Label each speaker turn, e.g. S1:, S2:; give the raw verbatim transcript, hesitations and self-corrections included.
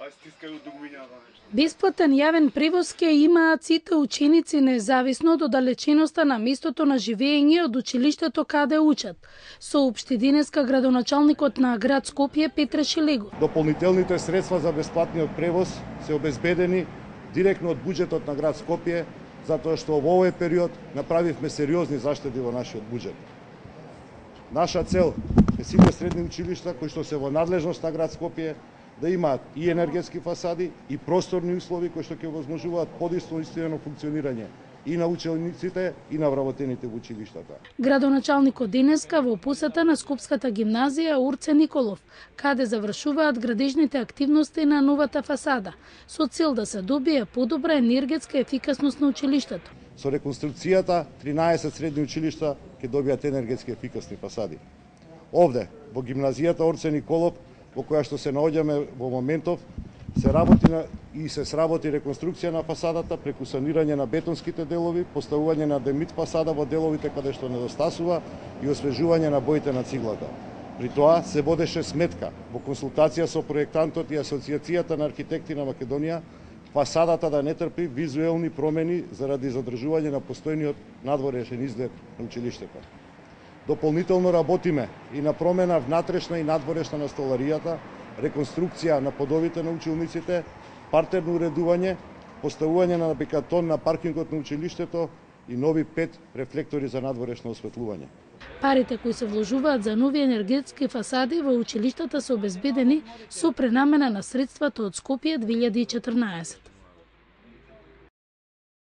S1: Бесплатен јавен превоз ќе имаат сите ученици независно од оддалеченоста на местото на живење од училиштето каде учат, соопшти денеска градоначалникот на град Скопје Петре Шилегов.
S2: Дополнителните средства за бесплатниот превоз се обезбедени директно од буџетот на град Скопје, затоа што во овој период направивме сериозни заштеди во нашиот буџет. Наша цел е сите средни училишта кои што се во надлежност на град Скопје да имаат и енергетски фасади и просторни услови кои што ќе возможуваат подостојствено функционирање и на учениците и на вработените во училиштата.
S1: Градоначалникот денеска во посета на Скопската гимназија Урце Николов, каде завршуваат градежните активности на новата фасада, со цел да се добие подобра енергетска ефикасност на училиштето.
S2: Со реконструкцијата тринаесет средни училишта ќе добијат енергетски ефикасни фасади. Овде, во гимназијата Урце Николов, во која што се наоѓаме во моментов, се работи на, и се сработи реконструкција на фасадата преку санирање на бетонските делови, поставување на демит фасада во деловите каде што недостасува и освежување на боите на циглата. При тоа се водеше сметка во консултација со проектантот и Асоциацијата на архитекти на Македонија фасадата да не трпи визуелни промени заради задржување на постојниот надворешен изглед на училиштето. Дополнително работиме и на промена внатрешна и надворешна на столаријата, реконструкција на подовите на училниците, партерно уредување, поставување на бекатон на паркингот на училиштето и нови пет рефлектори за надворешно осветлување.
S1: Парите кои се вложуваат за нови енергетски фасади во училиштата се обезбедени со пренамена на средствата од Скопје две илјади и четрнаесет.